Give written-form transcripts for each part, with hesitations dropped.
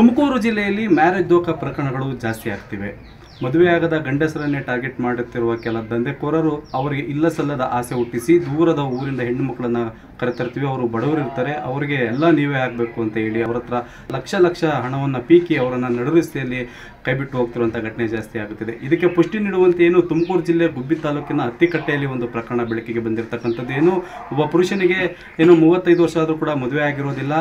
ತುಮಕೂರು ಜಿಲ್ಲೆಯಲ್ಲಿ ಮ್ಯಾರೇಜ್ ದೋಖ ಪ್ರಕರಣಗಳು ಜಾಸ್ತಿ ಆಗ್ತಿವೆ. ಮದುವೆಯಾಗದ ಗಂಡಸರನ್ನೇ ಟಾರ್ಗೆಟ್ ಮಾಡುತ್ತಿರುವ ಕೆಲ ದಂಧೆಕೋರರು ಅವರಿಗೆ ಇಲ್ಲಸಲ್ಲದ ಆಸೆ ಹುಟ್ಟಿಸಿ ದೂರದ ಊರಿಂದ ಹೆಣ್ಣು ಮಕ್ಕಳನ್ನು ಕರೆತರ್ತೀವಿ. ಅವರು ಬಡವರಿರ್ತಾರೆ, ಅವರಿಗೆ ಎಲ್ಲ ನೀವೇ ಆಗಬೇಕು ಅಂತ ಹೇಳಿ ಅವ್ರ ಹತ್ರ ಲಕ್ಷ ಹಣವನ್ನು ಪೀಕಿ ಅವರನ್ನು ನಡುರಸ್ತೆಯಲ್ಲಿ ಕೈಬಿಟ್ಟು ಹೋಗ್ತಿರುವಂಥ ಘಟನೆ ಜಾಸ್ತಿ ಆಗುತ್ತಿದೆ. ಇದಕ್ಕೆ ಪುಷ್ಟಿ ನೀಡುವಂತೆ ಏನು ತುಮಕೂರು ಜಿಲ್ಲೆ ಗುಬ್ಬಿ ತಾಲೂಕಿನ ಅತ್ತಿಕಟ್ಟೆಯಲ್ಲಿ ಒಂದು ಪ್ರಕರಣ ಬೆಳಕಿಗೆ ಬಂದಿರತಕ್ಕಂಥದ್ದು. ಏನು ಒಬ್ಬ ಪುರುಷನಿಗೆ ಏನು 35 ವರ್ಷ ಆದರೂ ಕೂಡ ಮದುವೆ ಆಗಿರೋದಿಲ್ಲ.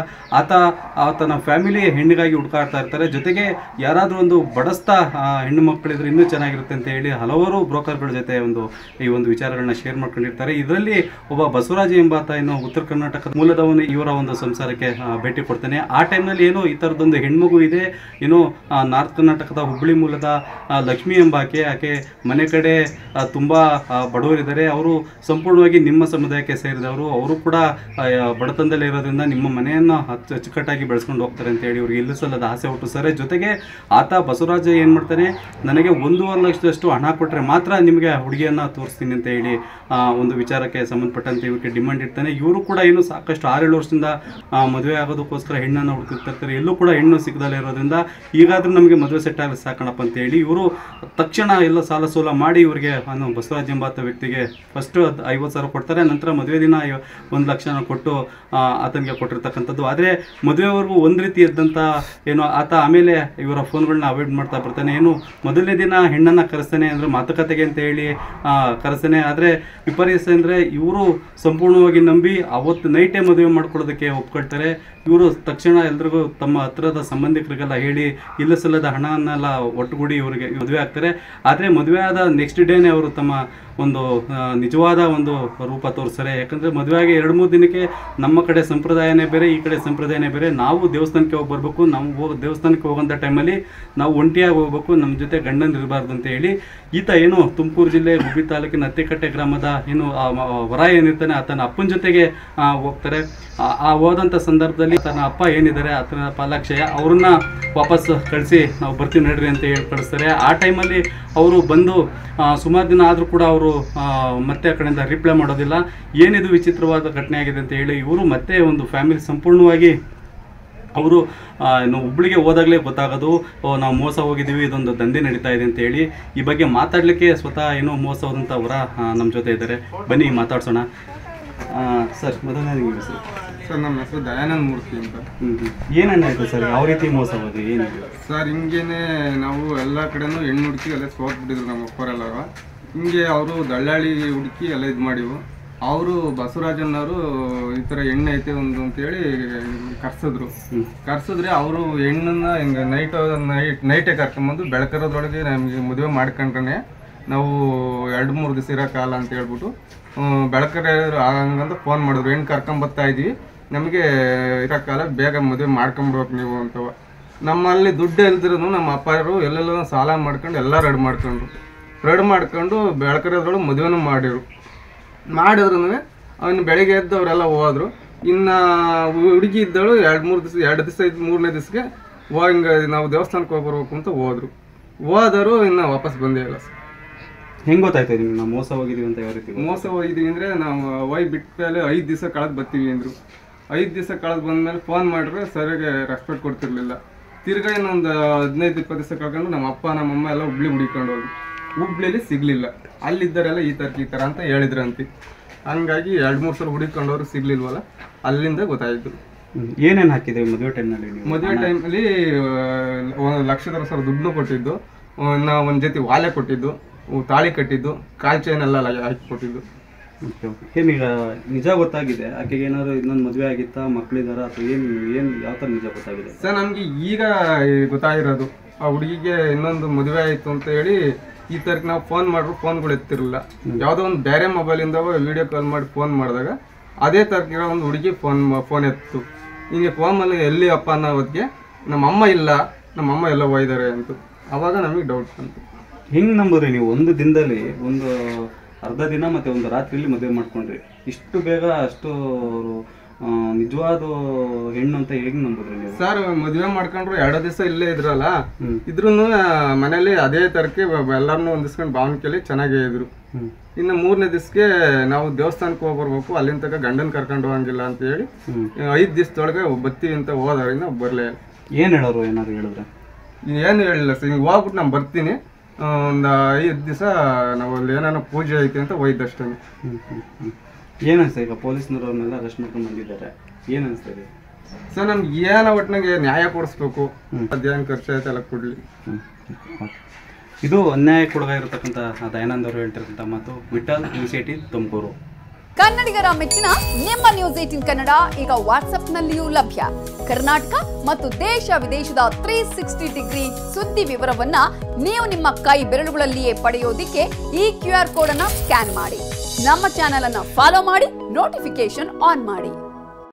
ಆತನ ಫ್ಯಾಮಿಲಿ ಹೆಣ್ಣಿಗಾಗಿ ಹುಡುಕಾಡ್ತಾ ಇರ್ತಾರೆ. ಜೊತೆಗೆ ಯಾರಾದರೂ ಒಂದು ಬಡಸ್ತಾ ಹೆಣ್ಣು ಮಕ್ಕಳಿದ್ರೆ ಇನ್ನೂ ಚೆನ್ನಾಗಿರುತ್ತೆ ಅಂತ ಹೇಳಿ ಹಲವಾರು ಬ್ರೋಕರ್ಗಳ ಜೊತೆ ಈ ಒಂದು ವಿಚಾರಗಳನ್ನ ಶೇರ್ ಮಾಡ್ಕೊಂಡಿರ್ತಾರೆ. ಇದರಲ್ಲಿ ಒಬ್ಬ ಬಸವರಾಜ ಎಂಬಾತ ಏನು ಉತ್ತರ ಕರ್ನಾಟಕದ ಮೂಲದವನು ಇವರ ಒಂದು ಸಂಸಾರಕ್ಕೆ ಭೇಟಿ ಕೊಡ್ತಾನೆ. ಆ ಟೈಮ್ನಲ್ಲಿ ಏನು ಈ ಥರದೊಂದು ಹೆಣ್ಮಗು ಇದೆ, ಏನು ನಾರ್ತ್ ಕರ್ನಾಟಕದ ಹುಬ್ಬಳ್ಳಿ ಮೂಲದ ಲಕ್ಷ್ಮಿ ಎಂಬಾಕೆ. ಆಕೆ ಮನೆ ಕಡೆ ತುಂಬ ಬಡವರಿದ್ದಾರೆ. ಅವರು ಸಂಪೂರ್ಣವಾಗಿ ನಿಮ್ಮ ಸಮುದಾಯಕ್ಕೆ ಸೇರಿದವರು. ಅವರು ಕೂಡ ಬಡತನದಲ್ಲೇ ಇರೋದ್ರಿಂದ ನಿಮ್ಮ ಮನೆಯನ್ನು ಅಚ್ಚುಕಟ್ಟಾಗಿ ಬೆಳೆಸ್ಕೊಂಡು ಹೋಗ್ತಾರೆ ಅಂತ ಹೇಳಿ ಇವ್ರಿಗೆ ಇಲ್ಲಿಸಲ್ಲದ ಆಸೆ ಹುಟ್ಟಿಸ್ತಾರೆ. ಜೊತೆಗೆ ಆತ ಬಸವರಾಜ ಏನು ಮಾಡ್ತಾನೆ, ನನಗೆ 1.5 ಲಕ್ಷದಷ್ಟು ಹಣ ಕೊಟ್ಟರೆ ಮಾತ್ರ ನಿಮಗೆ ಹುಡುಗಿಯನ್ನು ತೋರಿಸ್ತೀನಿ ಅಂತ ಹೇಳಿ ಒಂದು ವಿಚಾರಕ್ಕೆ ಸಂಬಂಧಪಟ್ಟಂತೆ ಇವ್ರಿಗೆ ಡಿಮಾಂಡ್ ಇರ್ತಾನೆ. ಇವರು ಕೂಡ ಏನು ಸಾಕಷ್ಟು 6-7 ವರ್ಷದಿಂದ ಮದುವೆ ಆಗೋದಕ್ಕೋಸ್ಕರ ಹೆಣ್ಣನ್ನು ಹುಡುಕಿರ್ತಾರೆ. ಎಲ್ಲೂ ಕೂಡ ಹೆಣ್ಣು ಸಿಗದಲ್ಲೇ ಇರೋದ್ರಿಂದ ಈಗಾದರೂ ನಮಗೆ ಮದುವೆ ಸೆಟ್ ಆಗಿ ಸಾಕಣಪ್ಪ ಅಂತ ಹೇಳಿ ಇವರು ತಕ್ಷಣ ಎಲ್ಲ ಸಾಲ ಸೋಲ ಮಾಡಿ ಇವರಿಗೆ ಬಸವರಾಜ್ ಎಂಬಾತ ವ್ಯಕ್ತಿಗೆ ಫಸ್ಟ್ 50,000 ಕೊಡ್ತಾರೆ. ನಂತರ ಮದುವೆ ದಿನ 1 ಲಕ್ಷನ ಕೊಟ್ಟು ಆತನಿಗೆ ಕೊಟ್ಟಿರ್ತಕ್ಕಂಥದ್ದು. ಆದರೆ ಮದುವೆವರೆಗೂ ಒಂದು ರೀತಿ ಇದ್ದಂಥ ಏನು ಆತ ಆಮೇಲೆ ಇವರ ಫೋನ್ಗಳನ್ನ ಅವಾಯ್ಡ್ ಮಾಡ್ತಾ ಬರ್ತಾನೆ. ಏನು ಮೊದಲನೇ ದಿನ ಹೆಣ್ಣನ್ನು ಕರೆಸ್ತಾನೆ ಅಂದರೆ ಮಾತುಕತೆಗೆ ಅಂತ ಹೇಳಿ ಕರೆಸ್ತಾನೆ. ಆದರೆ ವಿಪರ್ಯಾಸ ಅಂದರೆ ಇವರು ಸಂಪೂರ್ಣವಾಗಿ ನಂಬಿ ಅವತ್ತು ನೈಟೇ ಮದುವೆ ಮಾಡ್ಕೊಳ್ಳೋದಕ್ಕೆ ಒಪ್ಕೊಳ್ತಾರೆ. ಇವರು ತಕ್ಷಣ ಎಲ್ರಿಗೂ ತಮ್ಮ ಹತ್ತಿರದ ಸಂಬಂಧಿಕರಿಗೆಲ್ಲ ಹೇಳಿ ಇಲ್ಲಸಲ್ಲದ ಹಣವನ್ನೆಲ್ಲ ಒಟ್ಟುಗೂಡಿ ಇವರಿಗೆ ಮದುವೆ ಆಗ್ತಾರೆ. ಆದರೆ ಮದುವೆ ಆದ ನೆಕ್ಸ್ಟ್ ಡೇನೇ ಅವರು ತಮ್ಮ ಒಂದು ನಿಜವಾದ ಒಂದು ರೂಪ ತೋರಿಸ್ತಾರೆ. ಯಾಕಂದರೆ ಮದುವೆಯಾಗಿ 2-3 ದಿನಕ್ಕೆ ನಮ್ಮ ಕಡೆ ಸಂಪ್ರದಾಯನೇ ಬೇರೆ, ಈ ಕಡೆ ಸಂಪ್ರದಾಯನೇ ಬೇರೆ. ನಾವು ದೇವಸ್ಥಾನಕ್ಕೆ ಹೋಗಿ ಬರಬೇಕು, ನಾವು ದೇವಸ್ಥಾನಕ್ಕೆ ಹೋಗೋಂಥ ಟೈಮಲ್ಲಿ ನಾವು ಒಂಟಿಯಾಗಿ ಹೋಗ್ಬೇಕು, ನಮ್ಮ ಜೊತೆ ಗಂಡನ ಇರಬಾರ್ದು ಅಂತ ಹೇಳಿ ಈತ ಏನು ತುಮಕೂರು ಜಿಲ್ಲೆ ಗುಬ್ಬಿ ತಾಲೂಕಿನ ಅತ್ತಿಕಟ್ಟೆ ಗ್ರಾಮದ ಏನು ವರ ಏನಿರ್ತಾನೆ ಆತನ ಅಪ್ಪನ ಜೊತೆಗೆ ಹೋಗ್ತಾರೆ. ಹೋದಂಥ ಸಂದರ್ಭದಲ್ಲಿ ತನ್ನ ಅಪ್ಪ ಏನಿದ್ದಾರೆ ಆತನ ಪಾಲಾಕ್ಷಯ ಅವ್ರನ್ನ ವಾಪಸ್ ಕಳಿಸಿ ನಾವು ಬರ್ತೀವಿ ನಡ್ರಿ ಅಂತ ಹೇಳಿ ಕಳಿಸ್ತಾರೆ. ಆ ಟೈಮಲ್ಲಿ ಅವರು ಬಂದು ಸುಮಾರು ದಿನ ಆದರೂ ಕೂಡ ಅವರು ಮತ್ತೆ ಆ ಕಡೆಯಿಂದ ರಿಪ್ಲೈ ಮಾಡೋದಿಲ್ಲ. ಏನಿದು ವಿಚಿತ್ರವಾದ ಘಟನೆ ಆಗಿದೆ ಅಂತ ಹೇಳಿ ಇವರು ಮತ್ತೆ ಒಂದು ಫ್ಯಾಮಿಲಿ ಸಂಪೂರ್ಣವಾಗಿ ಅವರು ಹುಬ್ಬಳ್ಳಿಗೆ ಹೋದಾಗಲೇ ಗೊತ್ತಾಗೋದು ನಾವು ಮೋಸ ಹೋಗಿದ್ದೀವಿ, ಇದೊಂದು ದಂಧೆ ನಡೀತಾ ಇದೆ ಅಂತ ಹೇಳಿ. ಈ ಬಗ್ಗೆ ಮಾತಾಡಲಿಕ್ಕೆ ಸ್ವತಃ ಏನೋ ಮೋಸ ಹೋದಂಥ ಅವರ ನಮ್ಮ ಜೊತೆ ಇದ್ದಾರೆ. ಬನ್ನಿ ಮಾತಾಡ್ಸೋಣ. ಸರ್ ಮೊದಲನೇ ನಿಮಗೆ ಸರ್ ನಮ್ಮ ಹೆಸರು ದಯಾನಂದ ಮೂರ್ತಿ ಅಂತ. ಏನಾಯ್ತು ಸರ್, ಯಾವ ರೀತಿ ಮೋಸ ಹೋಗಿ ಏನಿದೆ ಸರ್? ಹಿಂಗೇನೆ ನಾವು ಎಲ್ಲ ಕಡೆನೂ ಹೆಣ್ಣು ಹುಡುಕಿ ಎಲ್ಲ ಸೋತ್ಬಿಟ್ಟಿದ್ರು ನಮ್ಮ ಅಪ್ಪರೆಲ್ಲರ. ಹಿಂಗೆ ಅವರು ದಳ್ಳಾಳಿ ಹುಡುಕಿ ಎಲ್ಲ ಇದು ಮಾಡಿವು. ಅವರು ಬಸವರಾಜನವರು ಈ ಥರ ಹೆಣ್ಣು ಐತೆ ಒಂದು ಅಂತೇಳಿ ಕರ್ಸಿದ್ರೆ ಅವರು ಹೆಣ್ಣನ್ನ ಹಿಂಗೆ ನೈಟೇ ಕರ್ಕೊಂಬಂದು ಬೆಳಕರೋದ್ರೊಳಗೆ ನಮಗೆ ಮದುವೆ ಮಾಡ್ಕೊಂಡ್ರೆ ನಾವು 2-3 ದಿವಸ ಇರೋ ಕಾಲ ಅಂತ ಹೇಳ್ಬಿಟ್ಟು ಬೆಳಕರೆ ಹಂಗಂತ ಫೋನ್ ಮಾಡಿದ್ರು. ಹೆಣ್ಣು ಕರ್ಕೊಂಬರ್ತಾ ಇದ್ವಿ, ನಮಗೆ ಇರೋ ಕಾಲ ಬೇಗ ಮದುವೆ ಮಾಡ್ಕೊಂಬಿಡ್ಬೇಕು ನೀವು ಅಂತವ. ನಮ್ಮಲ್ಲಿ ದುಡ್ಡು ಇಲ್ದಿರೂ ನಮ್ಮ ಅಪ್ಪರು ಎಲ್ಲೆಲ್ಲ ಸಾಲ ಮಾಡ್ಕೊಂಡು ಎಲ್ಲ ರೆಡಿ ಮಾಡ್ಕೊಂಡು ಬೆಳಕರೋದ್ರೊಳಗೆ ಮದುವೆನೂ ಮಾಡಿದ್ರು. ಅವನು ಬೆಳಿಗ್ಗೆ ಎದ್ದು ಅವರೆಲ್ಲ ಹೋದ್ರು. ಇನ್ನು ಹುಡುಗಿ ಇದ್ದಳು 2 ದಿವಸ 3ನೇ ದಿವಸಕ್ಕೆ ಹಿಂಗೆ ನಾವು ದೇವಸ್ಥಾನಕ್ಕೆ ಹೋಗ್ಬರ್ಬೇಕು ಅಂತ ಹೋದರು. ಇನ್ನು ವಾಪಸ್ ಬಂದೇ ಇಲ್ಲ ಸರ್. ಹೆಂಗೆ ಗೊತ್ತಾಯ್ತು ನಿಮ್ಗೆ ನಾವು ಮೋಸ ಹೋಗಿದ್ದೀವಿ ಅಂತ? ಯಾವ ರೀತಿ ಮೋಸ ಹೋಗಿದ್ದೀವಿ ಅಂದರೆ ನಾವು ಬಿಟ್ಟ ಮೇಲೆ 5 ದಿವಸ ಕಳೆದು ಬರ್ತೀವಿ ಅಂದರು. 5 ದಿವಸ ಕಳೆದು ಬಂದಮೇಲೆ ಫೋನ್ ಮಾಡಿದ್ರೆ ಸರಿಯಾಗಿ ರೆಸ್ಪೆಕ್ಟ್ ಕೊಡ್ತಿರ್ಲಿಲ್ಲ. ತಿರ್ಗಾ ಇನ್ನೊಂದು 15-20 ದಿವಸ ಕಳ್ಕೊಂಡು ನಮ್ಮ ಅಪ್ಪ ನಮ್ಮಮ್ಮ ಎಲ್ಲ ಹುಬ್ಳಿ ಹುಡುಕೊಂಡು ಹೋಗಿ ಹುಬ್ಳಿಯಲ್ಲಿ ಸಿಗಲಿಲ್ಲ. ಅಲ್ಲಿದ್ದರೆಲ್ಲ ಈ ಥರ ಅಂತ ಹೇಳಿದ್ರಂತೆ. ಹಂಗಾಗಿ 2-3 ಸಲ ಹುಡುಕೊಂಡವ್ರು ಸಿಗ್ಲಿಲ್ವಲ್ಲ, ಅಲ್ಲಿಂದ ಗೊತ್ತಾಯಿತು. ಏನೇನು ಹಾಕಿದೆ ಮದುವೆ ಟೈಮ್ನಲ್ಲಿ? ಮದುವೆ ಟೈಮಲ್ಲಿ 1 ಲಕ್ಷದ ಸರ್ ದುಡ್ಡು ಕೊಟ್ಟಿದ್ದು, ನಾವು ಒಂದು ಜೊತೆ ವಾಲೆ ಕೊಟ್ಟಿದ್ದು, ತಾಳಿ ಕಟ್ಟಿದ್ದು, ಕಾಲ್ ಚೈನ್ ಎಲ್ಲ ಹಾಕಿ ಕೊಟ್ಟಿದ್ದು. ಏನೀಗ ನಿಜ ಗೊತ್ತಾಗಿದೆ? ಆಕೆಗೆ ಏನಾದ್ರು ಇನ್ನೊಂದು ಮದುವೆ ಆಗಿತ್ತಾ, ಮಕ್ಕಳಿದಾರ ಅಥವಾ ಏನು ಯಾವ ಥರ ನಿಜ ಗೊತ್ತಾಗಿದೆ ಸರ್? ನಮಗೆ ಈಗ ಗೊತ್ತಾಗಿರೋದು ಆ ಹುಡುಗಿಗೆ ಇನ್ನೊಂದು ಮದುವೆ ಆಯಿತು ಅಂತ ಹೇಳಿ. ಈ ಥರಕ್ಕೆ ನಾವು ಫೋನ್ ಮಾಡಿದ್ರು ಫೋನ್ಗಳು ಎತ್ತಿರಲಿಲ್ಲ. ಯಾವುದೋ ಒಂದು ಬೇರೆ ಮೊಬೈಲಿಂದ ವೀಡಿಯೋ ಕಾಲ್ ಮಾಡಿ ಫೋನ್ ಮಾಡಿದಾಗ ಅದೇ ಥರಕ್ಕಿರೋ ಒಂದು ಹುಡುಗಿ ಫೋನ್ ಎತ್ತು. ಹಿಂಗೆ ಫೋನಲ್ಲಿ ಎಲ್ಲಿ ಅಪ್ಪ ಅನ್ನೋ ಹೊತ್ತಿಗೆ ನಮ್ಮಮ್ಮ ಇಲ್ಲ, ನಮ್ಮಮ್ಮ ಎಲ್ಲ ಹೋಯ್ದಾರೆ ಅಂತ. ಆವಾಗ ನಮಗೆ ಡೌಟ್ ಬಂತು. ಹೆಂಗೆ ನಂಬುದ್ರಿ ನೀವು? ಒಂದು ದಿನದಲ್ಲಿ ಒಂದು ಅರ್ಧ ದಿನ ಮತ್ತು ಒಂದು ರಾತ್ರಿಯಲ್ಲಿ ಮದುವೆ ಮಾಡ್ಕೊಂಡ್ರಿ, ಇಷ್ಟು ಬೇಗ ಅಷ್ಟು ನಿಜವಾದ ಹೆಣ್ಣು ಅಂತ ಹೇಗೆ ನಂಬುದ್ರಿ ನೀವು? ಸರ್ ಮದುವೆ ಮಾಡ್ಕೊಂಡ್ರು 2 ದಿವಸ ಇಲ್ಲೇ ಇದ್ರಲ್ಲ, ಇದ್ರೂ ಮನೇಲಿ ಅದೇ ತರಕ್ಕೆ ಎಲ್ಲರನ್ನೂ ಹೊಂದಿಸ್ಕೊಂಡು ಭಾವನಿಕೆಯಲ್ಲಿ ಚೆನ್ನಾಗೇ ಇದ್ರು. ಇನ್ನು 3ನೇ ದಿವಸಕ್ಕೆ ನಾವು ದೇವಸ್ಥಾನಕ್ಕೆ ಹೋಗ್ಬರ್ಬೇಕು, ಅಲ್ಲಿಂದ ತನಕ ಗಂಡನ ಕರ್ಕೊಂಡು ಹೋಗಂಗಿಲ್ಲ ಅಂತ ಹೇಳಿ 5 ದಿವಸದೊಳಗೆ ಬರ್ತೀವಿ ಅಂತ ಹೋದ್ರಿಂದ ಬರಲೇ ಇಲ್ಲ. ಏನು ಹೇಳೋರು ಏನಾದ್ರು ಹೇಳಿದ್ರೆ? ಏನು ಹೇಳಿಲ್ಲ ಸರ್, ಹಿಂಗೆ ಹೋಗ್ಬಿಟ್ಟು ನಾನು ಬರ್ತೀನಿ, ಒಂದು 5 ದಿವಸ ನಾವು ಅಲ್ಲಿ ಏನಾನ ಪೂಜೆ ಐತೆ ಅಂತ ಹೋಯ್ದಷ್ಟೇ. ಏನು ಅನಿಸ್ತಾ ಈಗ ಪೊಲೀಸ್ನವ್ರನ್ನೆಲ್ಲ ಅರೆಸ್ಟ್ ಮಾಡ್ಕೊಂಡು ಬಂದಿದ್ದಾರೆ, ಏನು ಅನಿಸ್ತಾ ಇದೆ ಸರ್? ನಮ್ಗೆ ಏನೋ ಒಟ್ಟಿನಾಗೆ ನ್ಯಾಯ ಕೊಡಿಸ್ಬೇಕು, ಅದೇನು ಖರ್ಚು ಆಯ್ತು ಎಲ್ಲ ಕೊಡಲಿ. ಇದು ಅನ್ಯಾಯ ಕೊಡಗಾಗಿರತಕ್ಕಂಥ ದಯಾನಂದ್ ಅವರು ಹೇಳ್ತಿರ್ತಕ್ಕಂಥ ಮಾತು. ವಿಠಲ್, ನ್ಯೂಸ್ 18 ತುಮಕೂರು. ಕನ್ನಡಿಗರ ಮೆಚ್ಚಿನ ನಿಮ್ಮ ನ್ಯೂಸ್ 18 ಕನ್ನಡ ಈಗ ವಾಟ್ಸ್ಆಪ್ನಲ್ಲಿಯೂ ಲಭ್ಯ. ಕರ್ನಾಟಕ ಮತ್ತು ದೇಶ ವಿದೇಶದ 360 ಡಿಗ್ರಿ ಸುದ್ದಿ ವಿವರವನ್ನ ನೀವು ನಿಮ್ಮ ಕೈ ಬೆರಳುಗಳಲ್ಲಿಯೇ ಪಡೆಯೋದಿಕ್ಕೆ ಈ QR ಕೋಡ್ ಅನ್ನ ಸ್ಕ್ಯಾನ್ ಮಾಡಿ. ನಮ್ಮ ಚಾನೆಲ್ ಅನ್ನ ಫಾಲೋ ಮಾಡಿ, ನೋಟಿಫಿಕೇಶನ್ ಆನ್ ಮಾಡಿ.